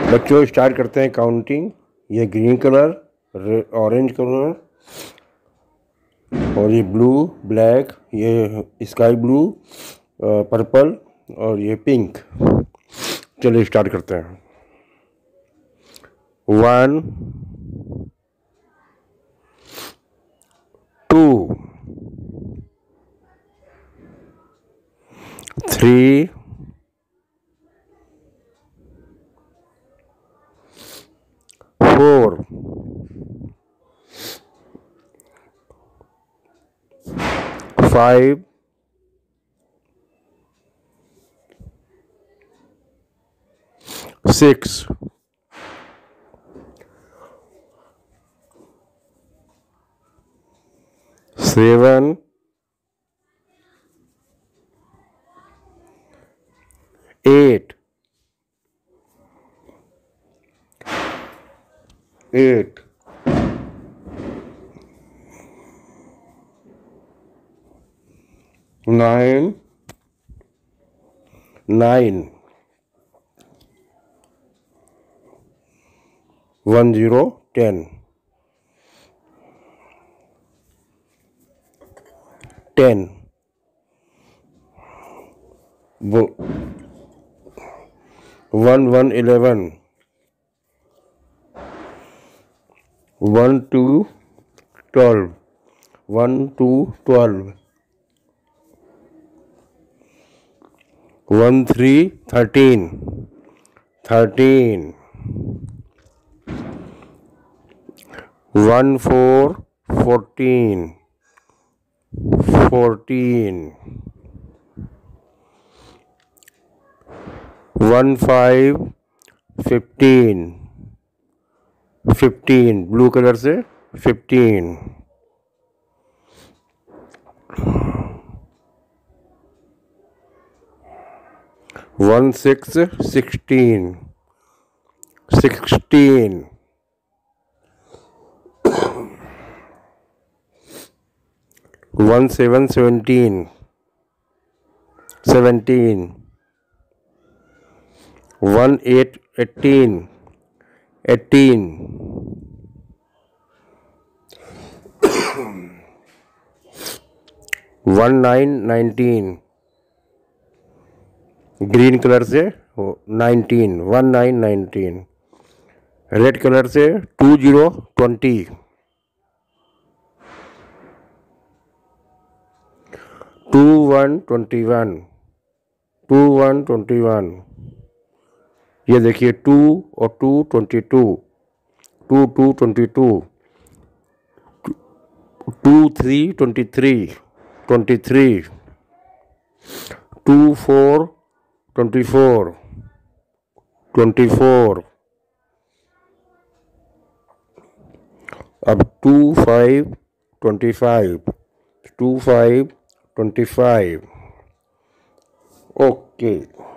बच्चों स्टार्ट करते हैं काउंटिंग। ये ग्रीन कलर, ऑरेंज कलर और ये ब्लू, ब्लैक, ये स्काई ब्लू, पर्पल और ये पिंक। चलिए स्टार्ट करते हैं। 1 2 3 4 5 6 7 8 9 1 0 10 10 1 1 11 1 2 12 1 2 12 1 3 13 13 1 4 14 14 1 5 15 15 ब्लू कलर से 15 1 6 16 16 1 7 17 17 1 8 18 18 1 9 19 ग्रीन कलर से 19 1 9 19 रेड कलर से 2 0 20 2 1 21 2 1 21 ये देखिए 2 और 2 22 2 2 22 2 3 23 23 2 4 24 24 अब 2 5 25 2 5 25 ओके।